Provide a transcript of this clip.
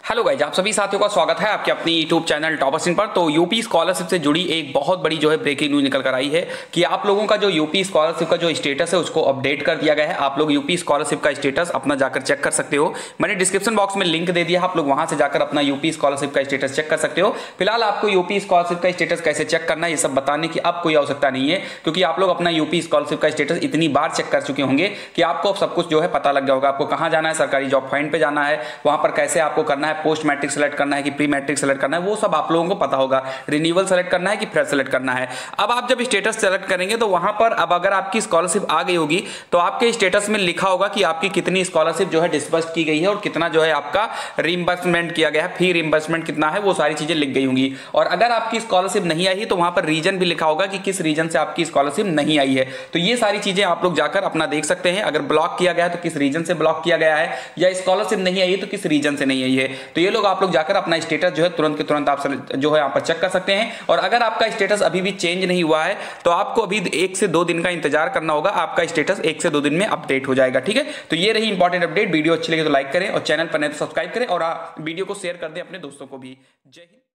Hello guys, आप सभी साथियों का स्वागत है आपके अपनी यूट्यूब चैनल टॉपर्स इन पर। तो यूपी स्कॉलरशिप से जुड़ी एक बहुत बड़ी ब्रेकिंग न्यूज निकल कर आई है कि आप लोगों का जो यूपी स्कॉलरशिप का जो स्टेटस है उसको अपडेट कर दिया गया है। आप लोग यूपी स्कॉलरशिप का स्टेटस अपना जाकर चेक कर सकते हो। मैंने डिस्क्रिप्शन बॉक्स में लिंक दे दिया, आप लोग वहां से जाकर अपना यूपी स्कॉलरशिप का स्टेटस चेक कर सकते हो। फिलहाल आपको यूपी स्कॉलरशिप का स्टेटस कैसे चेक करना है ये सब बताने की अब कोई आवश्यकता नहीं है, क्योंकि आप लोग अपना यूपी स्कॉलरशिप का स्टेटस इतनी बार चेक कर चुके होंगे कि आपको अब सब कुछ पता लग गया होगा। आपको कहाँ जाना है, सरकारी जॉब फाइंड पे जाना है, वहां पर कैसे आपको करना है, पोस्ट मैट्रिक सेलेक्ट करना है कि प्री मैट्रिक सेलेक्ट करना है, वो सब आप लोगों को पता होगा। रिन्यूअल सेलेक्ट करना है कि फ्रेश सेलेक्ट करना है। अब आप जब स्टेटस सेलेक्ट करेंगे तो वहां पर अब अगर आपकी स्कॉलरशिप आ गई होगी तो आपके स्टेटस में लिखा होगा कि आपकी कितनी स्कॉलरशिप डिस्बर्स की गई है और कितना आपका रिइंबर्समेंट किया गया है, फी रिइंबर्समेंट कितना है, वो सारी चीजें लिख गई होंगी। और अगर आपकी स्कॉलरशिप नहीं आई है तो वहां पर रीजन भी लिखा होगा कि किस रीजन से आपकी स्कॉलरशिप नहीं आई है। तो ये सारी चीजें आप लोग जाकर अपना देख सकते हैं। अगर ब्लॉक किया गया है तो किस रीजन से ब्लॉक किया गया है, या स्कॉलरशिप नहीं आई है तो किस रीजन से नहीं आई है। तो ये लोग आप लोग जाकर अपना स्टेटस तुरंत के तुरंत आप यहाँ पर चेक कर सकते हैं। और अगर आपका स्टेटस अभी भी चेंज नहीं हुआ है तो आपको अभी 1 से 2 दिन का इंतजार करना होगा। आपका स्टेटस 1 से 2 दिन में अपडेट हो जाएगा। ठीक है, तो ये रही इंपॉर्टेंट अपडेट। वीडियो अच्छी लगे तो लाइक करें और चैनल पर नए तो सब्सक्राइब करें और वीडियो को शेयर कर दें अपने दोस्तों को भी। जय हिंद।